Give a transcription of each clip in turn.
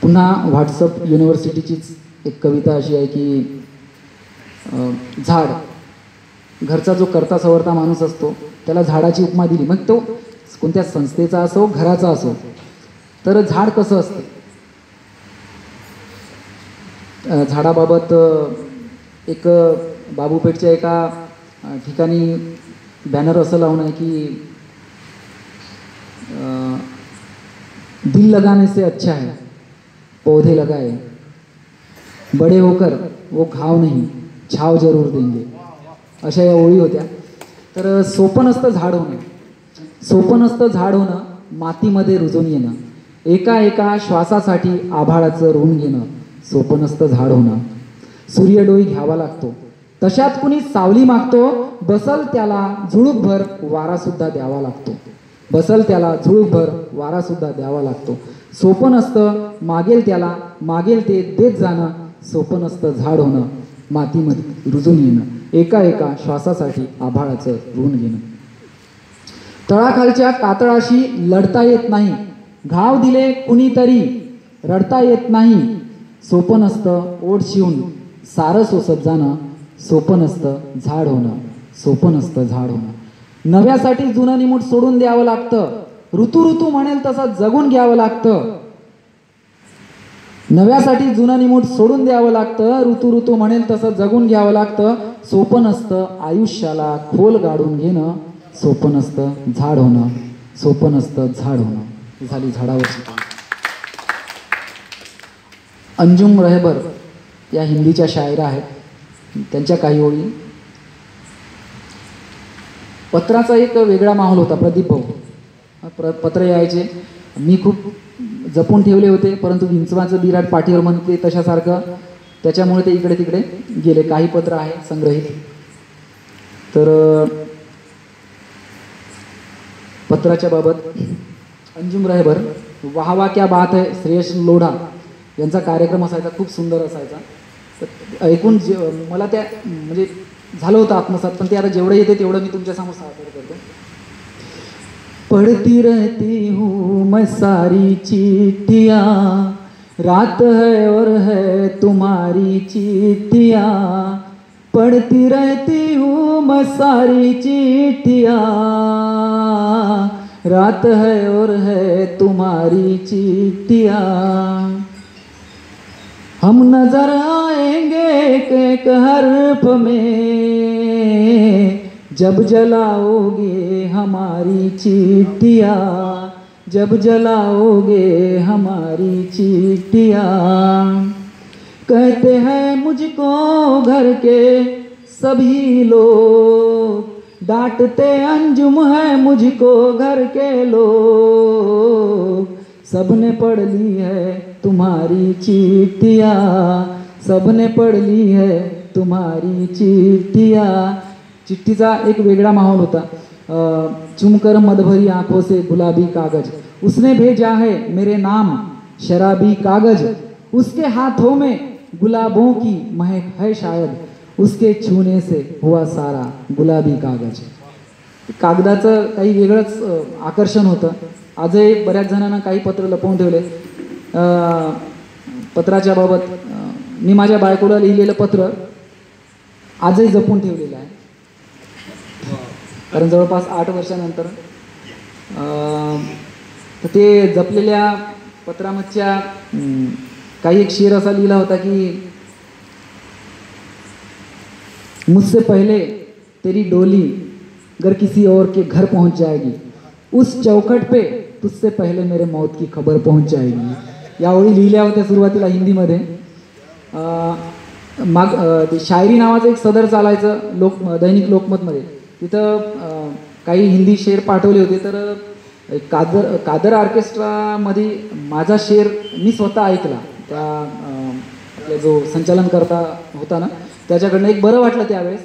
पुन्हा व्हॉट्सअप युनिव्हर्सिटीचीच एक कविता अशी आहे की झाड, घरचा जो करता सवरता माणूस असतो त्याला झाडाची उपमा दिली, मग तो कोणत्या संस्थेचा असो घराचा असो, तर झाड कसं असतं. झाडाबाबत एक बाबूपेठच्या एका ठिकाणी बॅनर असं लावून आहे की दिल लगाने से अच्छा है पौधे लगाए, बड़े होकर वो घाव नहीं छाव जरूर देंगे, अशा या ओळी होत्या. तर सोपं नसतं झाड होणं, सोपं नसतं झाड होणं, मातीमध्ये रुजून येणं, एका एका श्वासासाठी आभाळाचं ऋण घेणं, सोपं नसतं झाड होणं. सूर्यडोळी घ्यावा लागतो, तशात कुणी सावली मागतो, बसल त्याला झुळूकभर वारा सुद्धा द्यावा लागतो, बसल त्याला झुळूकभर वारा सुद्धा द्यावा लागतो. सोपं नसतं मागेल त्याला मागेल ते देत जाणं, सोपं नसतं झाड होणं, मातीमध्ये रुजून येणं, एका एका श्वासासाठी आभाळाचं ऋण घेणं. तळाखालच्या कातळाशी लढता येत नाही, घाव दिले कुणीतरी रडता येत नाही, सोपं नसतं ओढ शिवून सारं सोसत जाणं, सोपं नसतं झाड होणं, सोपं नसतं झाड होणं. नव्यासाठी जुनं निमूट सोडून द्यावं लागतं, ऋतू ऋतू म्हणेल तसं जगून घ्यावं लागतं. नव्यासाठी जुनं निमूट सोडून द्यावं लागतं, ऋतू ऋतू म्हणेल तसं जगून घ्यावं लागतं. सोपं नसतं आयुष्याला खोल गाडून घेणं, सोपं नसतं झाड होणं, सोपं नसतं झाड होणं. झाली झाडावरची. अंजुम रहबर या हिंदीच्या शायरा आहेत, त्यांच्या काही ओळी. पत्राचा एक वेगळा माहोल होता. प्रदीप भाऊ पत्र यायचे, मी खूप जपून ठेवले होते, परंतु विंचवाचं बिराट पाठीवर म्हणते तशासारखं, त्याच्यामुळे ते इकडे तिकडे गेले. काही पत्र आहे संग्रहित. तर पत्राच्या बाबत अंजुम रहबर, वाह वाह क्या बात है, श्रेयस लोढा यांचा कार्यक्रम असायचा, खूप सुंदर असायचा. तर ऐकून मला त्या म्हणजे झालं होतं आत्मसात, पण ते आता जेवढं येते तेवढं मी तुमच्या समोर सादर करतो. पढ़ती रहती हूँ मैं सारी चिट्ठियाँ, रात है और है तुम्हारी चिट्ठियाँ, पढ़ती रहती हूँ मैं सारी चिट्ठियाँ, रात है और है तुम्हारी चिट्ठियाँ, हम नजर आएंगे एक हर्फ में, जब जलाओगे हमारी चिट्ठियाँ, जब जलाओगे हमारी चिट्ठियाँ. कहते हैं मुझको घर के सभी लोग, डांटते अंजुम है मुझको घर के लोग, सबने पढ़ ली है तुम्हारी चिट्ठियाँ, सबने पढ़ ली है तुम्हारी चिट्ठियाँ. चिट्ठीचा एक वेगळा माहौल होता. चुमकर मदभरी आंखों से गुलाबी कागज, उसने भेजा है मेरे नाम शराबी कागज, उसके हाथों में गुलाबों की महक है शायद, उसके छूने से हुआ सारा गुलाबी कागज. कागदाचं काही वेगळंच आकर्षण होतं. आजही बऱ्याच जणांना काही पत्र लपवून ठेवले. पत्राच्या बाबत मी माझ्या बायकोला लिहिलेलं पत्र आजही जपून ठेवलेलं आहे, कारण जवळपास 8 वर्षानंतर. तर ते जपलेल्या पत्रामधच्या काही एक शेर असा लिहिला होता की मुझसे पहले तेरी डोली अगर किसी और के घर पहुंच जाएगी, उस चौखट पे तुझसे पहले मेरे मौत की खबर पहुंच जाएगी. या ओळी लिहिल्या होत्या सुरुवातीला हिंदीमध्ये. शायरी नावाचं एक सदर चालायचं दैनिक लोकमतमध्ये. तिथं काही हिंदी शेर पाठवले होते. तर कादर ऑर्केस्ट्रामध्ये माझा शेर मी स्वतः ऐकला. त्या आपला जो संचालन करता होता ना, त्याच्याकडनं एक बरं वाटलं त्यावेळेस.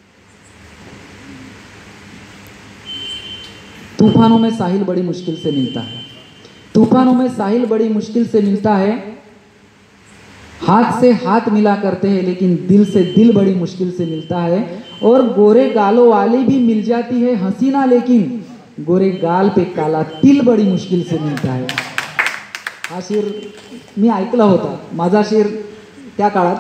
तूफानों में साहिल बड़ी मुश्किल से मिलता है, तूफानों में साहिल बड़ी मुश्किल से मिलता है, हाथ से हाथ मिला करते हैं लेकिन दिल से दिल बड़ी मुश्किल से मिलता है, और गोरे गालों वाली भी मिल जाती है हसीना, लेकिन गोरे गाल पे काला तिल बड़ी मुश्किल से मिलता है. हा शीर मी ऐकला होता, माझा शीर त्या काळात.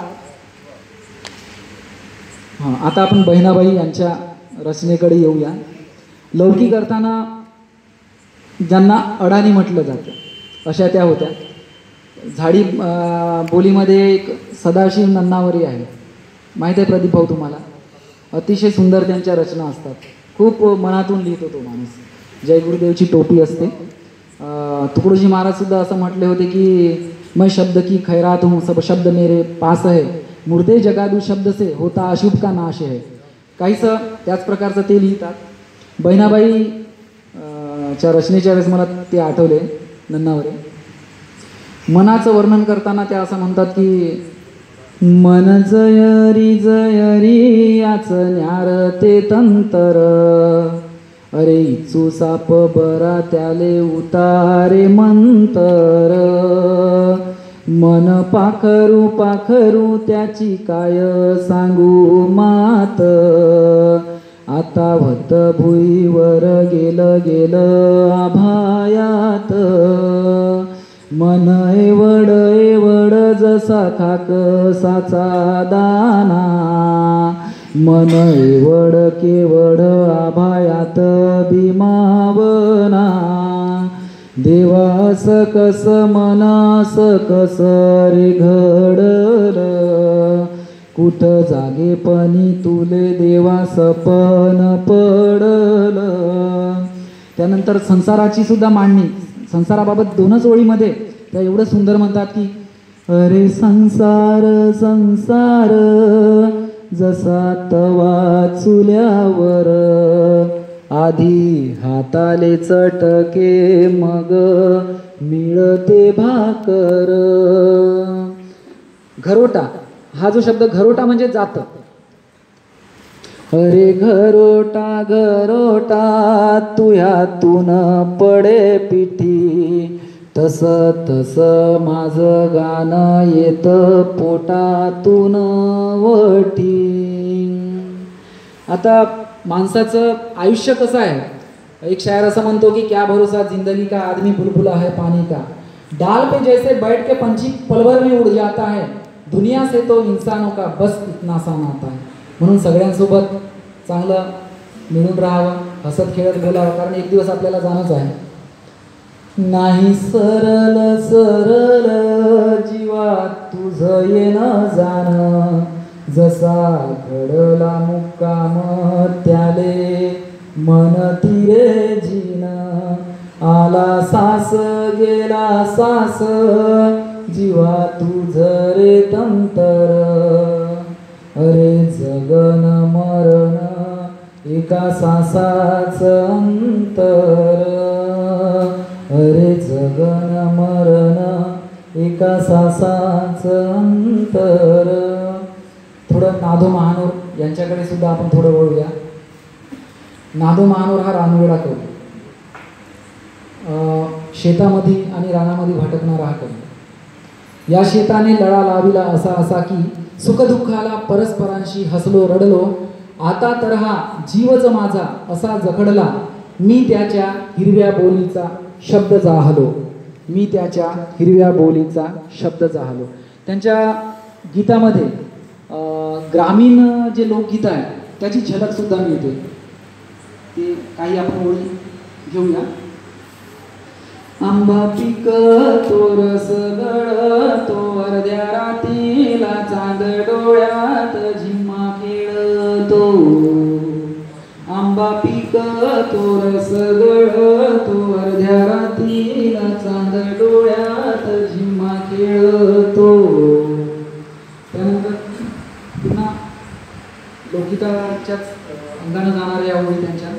हां, आता आपण बहिणाबाई यांच्या रचनेकडे येऊया. लौकिक अर्थानं ज्यांना अडाणी म्हटलं जातं अशा त्या होत्या. झाडी बोलीमध्ये एक सदाशिव नन्नावरी आहे, माहीत आहे प्रदीप भाऊ तुम्हाला? अतिशय सुंदर त्यांच्या रचना असतात, खूप मनातून लिहितो तो माणूस. जय गुरुदेवची टोपी असते. तुकडोजी महाराजसुद्धा असं म्हटले होते की मैं शब्द की खैरात हूँ, सब शब्द मेरे पास है, मुर्दे जगादू शब्द से होता अशुभ का नाश है. काहीसं त्याच प्रकारचं ते लिहितात. बहिणाबाई च्या रचनेच्या वेळेस मला ते आठवले नन्नावरे. मनाचं वर्णन करताना त्या असं म्हणतात की मन जयरी याच न्यार ते तंतर, अरे इचू साप बरा त्याले उतारे मंतर, मन पाखरू पाखरू त्याची काय सांगू मात, आता भत भुईवर गेलं आभायात, मन एवढ जसा खाकसाचा दाना, मन एवढ केवढ आभायात भीमावना, देवास कस मनास कस रे घडल, कुठ जागेपणी तुले देवा सपन पडल. त्यानंतर संसाराची सुद्धा मांडणी, संसाराबाबत 2च ओळीमध्ये त्या एवढं सुंदर म्हणतात की अरे संसार संसार जसा तवा चुल्यावर, आधी हाताले चटके मग मिळते भाकर. घरोटा, हा जो शब्द घरोटा म्हणजे जातं. अरे घरोटा घरोटा तुह्यातून पडे पिठी, तस तस माझं गाणं येत पोटातून वठी. आता माणसाचं आयुष्य कसं आहे, एक शायर असं म्हणतो की क्या भरोसा जिंदगी का, आदमी बुलबुला है पानी का, डाल पे जैसे बैठ के पंछी पल भर में उड़ जाता है, दुनिया से तो इंसानों का बस इतना सा नाता है. म्हणून सगळ्यांसोबत चांगलं मिळून राहावं, हसत खेळत बोलावं, कारण एक दिवस आपल्याला जाणंच आहे. नाही सरल सरल जीवा तुझं येणं जाणं, जसा घडला मुक्काम त्याले मन तिरे जीन, आला सास गेला सास जीवा तुझं रे तंतर, अरे जगन मरण एका सासाच अंतर, अरे जगन मरण एका सासाच अंतर. थोडं नादो महानोर यांच्याकडे सुद्धा आपण थोडं वळूया. नादो महानोर हा रानवेडा कवी, शेतामध्ये आणि रानामध्ये भटकणारा हा कवी. या शेताने लळा लाविला असा असा की, सुखदुःखाला परस्परांशी हसलो रडलो, आता तर हा जीवच माझा असा जखडला, मी त्याच्या हिरव्या बोलीचा शब्द जाहलो, मी त्याच्या हिरव्या बोलीचा शब्द जाहलो. त्यांच्या गीतामध्ये ग्रामीण जे लोकगीत आहे त्याची झलक सुद्धा मिळते. ते काही आपण ओळी घेऊया. आंबा पिकतो रस गळतो, अर्ध्या रातीला चांद डोळ्यात झिम्मा खेळतो, आंबा पिकतो रस गळतो, अर्ध्या रातीला चांद डोळ्यात झिम्मा खेळतो. त्यानंतर पुन्हा लोकगीताच्याच अंगानं जाणाऱ्या या ओळी त्यांच्या.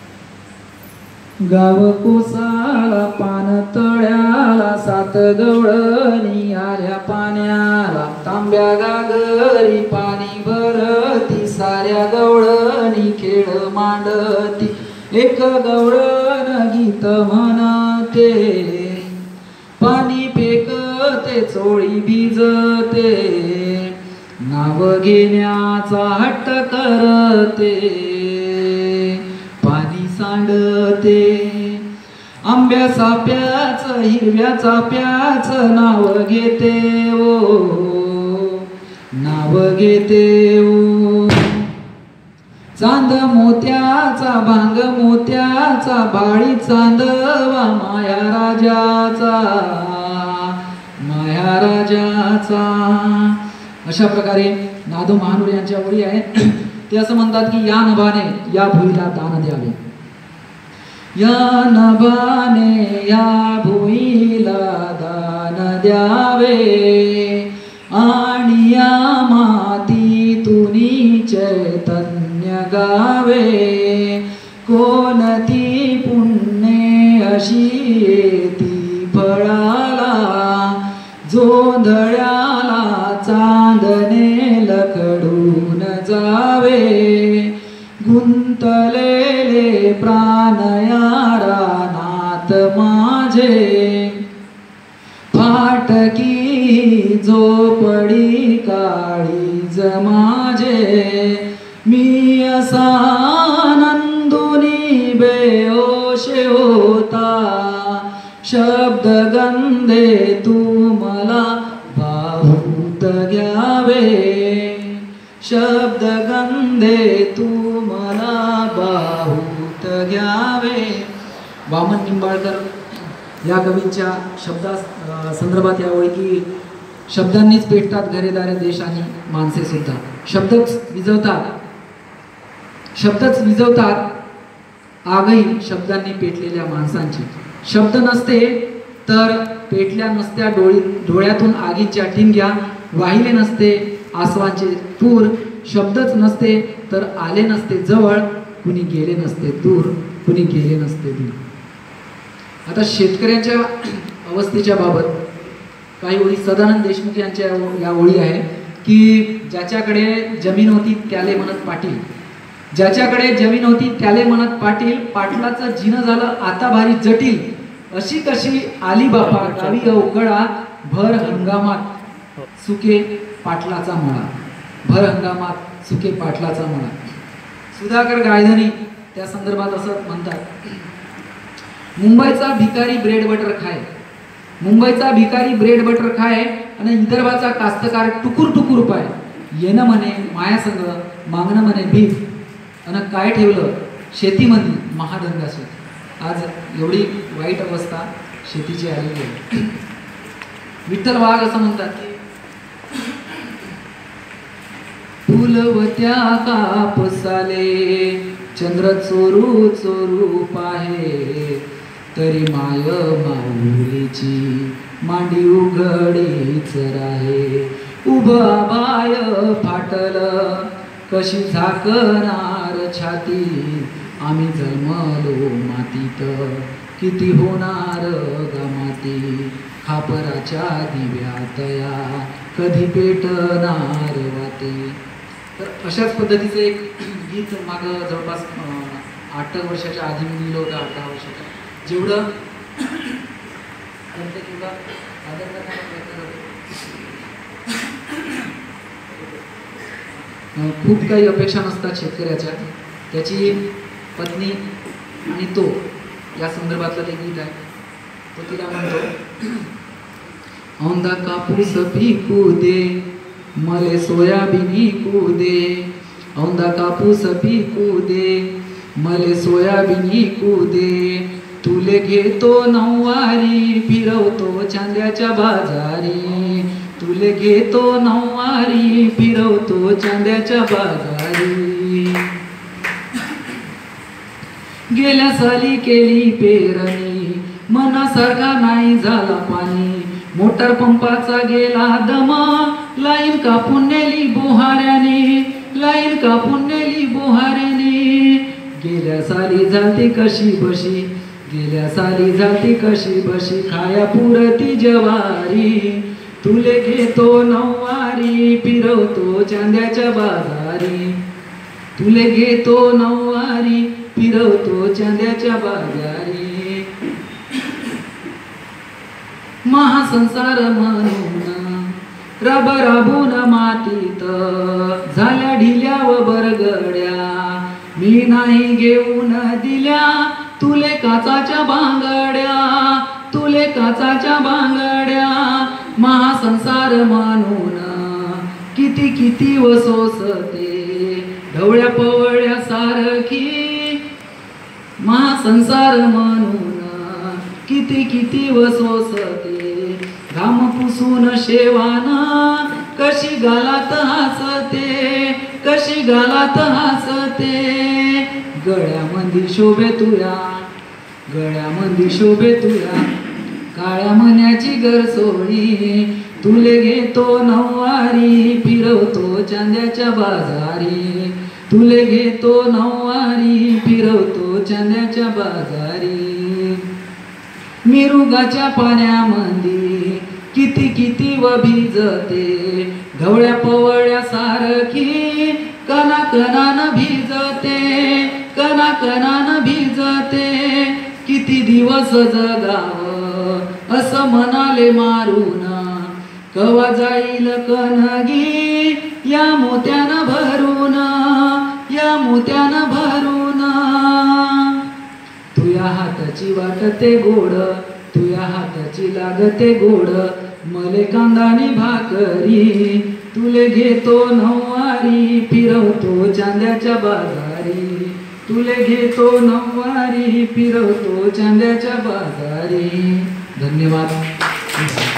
गाव कोसाळा पान तळ्याला, सात गवळणी आल्या पाण्याला, तांब्या गागरी पाणी भरती, साऱ्या गवळणी खेळ मांडती, एक गवळण गीत म्हणते, पाणी फेकते चोळी भिजते, नाव घेण्याचा हट्ट करते, पाणी सांडते, आंब्या चाफ्याच हिरव्या चाफ्याच नाव घेते ओ, नाव घेते ओ. चांद मोत्याचा भांग मोत्याचा भाळी चांदवा माया राजाचा, माया राजाचा. अशा प्रकारे नादू महानूर यांच्या ओळी आहेत. ते असं म्हणतात की या नभाने या भुईला दान द्यावे, या नभाने या भुईला दान द्यावे, आणि या मातीतूनी चैतन्य गावे. कोणती पुण्ये अशी येती फळाला, जोंधळ्याला चांदणे लखडून जावे. गुंतलेले प्राण या रानात माझे, फाटकी झोपडी काळीज माझे. मी असा नंदुनी बेहोश होता, शब्द गंधे तू मला बाहूत घ्यावे, शब्द गंधे तू मला बाहूत घ्यावे. वामन निंबाळकर या कवींच्या शब्दा संदर्भात या ओळी की शब्दांनीच पेटतात घरेदारे देश आणि माणसे सुद्धा. शब्दच विझवतात, शब्दच विझवतात आगही शब्दांनी पेटलेल्या माणसांची. शब्द नसते तर पेटल्या नसत्या डोळ्यातून आगीच्या ठिणग्या, वाहिले नसते आसवांचे पूर. शब्दच नसते तर आले नसते जवळ, कुणी गेले नसते दूर, कुणी गेले नसते दूर. आता शेतकऱ्यांच्या अवस्थेच्या बाबत काही ओळी सदानंद देशमुख यांच्या या ओळी आहे की ज्याच्याकडे जमीन होती त्याले म्हणत पाटील, ज्याच्याकडे जमीन होती त्याले म्हणत पाटील. पाटलाचं जिनं झालं आता भारी जटील, अशी कशी आली बापा गावी अवघडा. भर हंगामात सुके पाटलाचा मळा, भर हंगामात सुके पाटलाचा मळा. सुधाकर गायधनी त्या संदर्भात असं म्हणतात, मुंबईचा भिकारी ब्रेड बटर खाय, मुंबईचा भिकारी ब्रेड बटर खाय, आणि विदर्भाचा कास्तकार टुकुर टुकुर पाय. येणं म्हणे माया संग, मागणं म्हणे भीक, आणि काय ठेवलं शेतीमध्ये महादंगाशी. आज एवढी वाईट अवस्था शेतीची आलेली आहे. विठ्ठल वाघ असं म्हणतात की फुलवत्या कापसाले चंद्र चोरू चोरू पाहे, तरी माय माऊलीची मांडी उघडीच राहे. उभा बाय फाटल कशी झाकणार छाती, आम्ही जन्मलो मातीत किती होणार गमाती. खापराच्या दिव्यातया कधी पेटणार वाते. तर अशाच पद्धतीचं एक गीत मागं जवळपास 8 वर्षाच्या आधी मी लिहिलं होतं, 18 वर्षाच्या. जेवढं तेवढं आदर करण्याचा प्रयत्न करतो. खूप काही अपेक्षा नसतात शेतकऱ्याच्या. त्याची पत्नी आणि तो या संदर्भातलं ते गीत आहे. तो तिला म्हणतो, औंधा कापूस पिकू दे मले सोयाबीन कू दे, औंधा कापूस पिकू दे मले सोयाबीन कू दे. तुले घेतो नऊवारी फिरवतो चांद्याच्या बाजारी, तुले घेतो नऊवारी फिरवतो चांद्याच्या बाजारी. गेल्या साली केली पेरणी मनासारखा नाही झाला पाणी, मोटर पंपाचा गेला दमा, लाईन कापून नेली बोहाऱ्याने, लाईन कापून नेली बोहाऱ्याने. गेल्या साली झालती कशी बशी, गेल्या साली झालती कशी बशी, खाया पुरती जवारी. तुले घेतो नऊवारी फिरवतो चांद्याच्या बाजारी, तुले घेतो नऊवारी फिरवतो चांद्याच्या बाजारी. महासंसार म्हणून राबून मातीत झाल्या ढिल्या व बरगड्या, मी नाही घेऊन दिल्या तुले काचाच्या बांगड्या, तुले काचाच्या बांगड्या, महासंसार मानून किती किती वसोसते, ढवळ्या पवळ्या सारखी महासंसार म्हणून किती किती वसोसते, घाम पुसून शेवाना कशी गालात हसते, कशी गालात हसते, गळ्यामध्ये शोभे तुया, गळ्यामध्ये शोभे तुया, काळ्या मन्याची गरसोळी, तुले घेतो नऊवारी, फिरवतो चांद्याच्या बाजारी, तुले घेतो नऊवारी, फिरवतो चांद्याच्या बाजारी, मिरुगाच्या पाण्यामध्ये किती किती व भिजते, ढवळ्या पवळ्या सारखी कना कनान भिजते, कना कनान भिजते, किती दिवस जगाव असं म्हणाले मारून, कवा जाईल कणगी या मोत्यानं भरून, या मोत्यानं भरून, तुया हाताची वाटते गोड, तुया हाताची लागते गोड, मले कांदानी भाकरी, तुले घेतो नऊवारी, फिरवतो चांद्याच्या बाजारी, तुले घेतो नऊवारी, फिरवतो चांद्याच्या बाजारी. धन्यवाद.